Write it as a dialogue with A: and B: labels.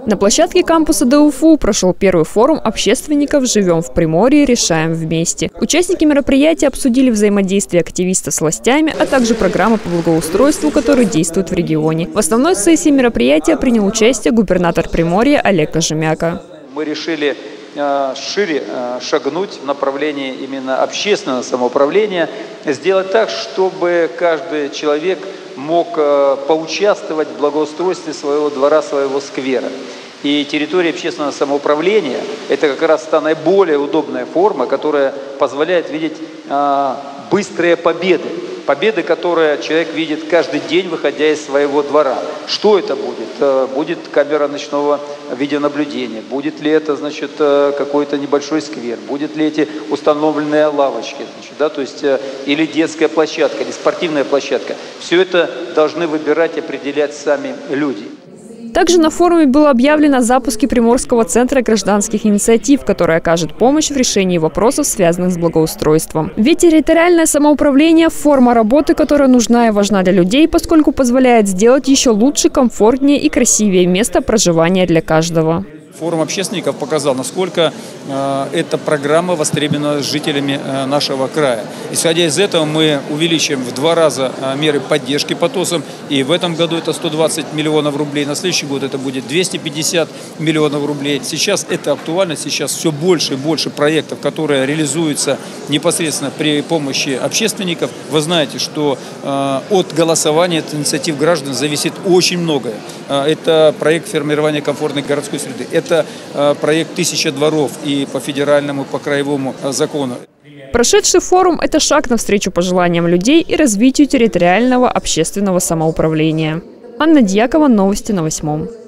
A: На площадке кампуса ДУФУ прошел первый форум общественников «Живем в Приморье, решаем вместе». Участники мероприятия обсудили взаимодействие активистов с властями, а также программы по благоустройству, которые действуют в регионе. В основной сессии мероприятия принял участие губернатор Приморья Олег Кожемяка.
B: Мы решили шире шагнуть в направлении именно общественного самоуправления, сделать так, чтобы каждый человек мог поучаствовать в благоустройстве своего двора, своего сквера. И территория общественного самоуправления – это как раз та наиболее удобная форма, которая позволяет видеть быстрые победы. Победы, которые человек видит каждый день, выходя из своего двора. Что это будет? Будет камера ночного видеонаблюдения? Будет ли это, значит, какой-то небольшой сквер? Будет ли эти установленные лавочки? Значит, да, то есть, или детская площадка, или спортивная площадка? Все это должны выбирать и определять сами люди.
A: Также на форуме было объявлено о запуске Приморского центра гражданских инициатив, который окажет помощь в решении вопросов, связанных с благоустройством. Ведь территориальное самоуправление – форма работы, которая нужна и важна для людей, поскольку позволяет сделать еще лучше, комфортнее и красивее место проживания для каждого.
C: Форум общественников показал, насколько эта программа востребована жителями нашего края. Исходя из этого, мы увеличим в 2 раза меры поддержки по ТОСам. И в этом году это 120 миллионов рублей, на следующий год это будет 250 миллионов рублей. Сейчас это актуально, сейчас все больше и больше проектов, которые реализуются непосредственно при помощи общественников. Вы знаете, что от голосования, от инициатив граждан зависит очень многое. Это проект формирования комфортной городской среды. Это проект 1000 дворов и по федеральному, по краевому закону.
A: Прошедший форум – это шаг навстречу пожеланиям людей и развитию территориального общественного самоуправления. Анна Дьякова, новости на 8.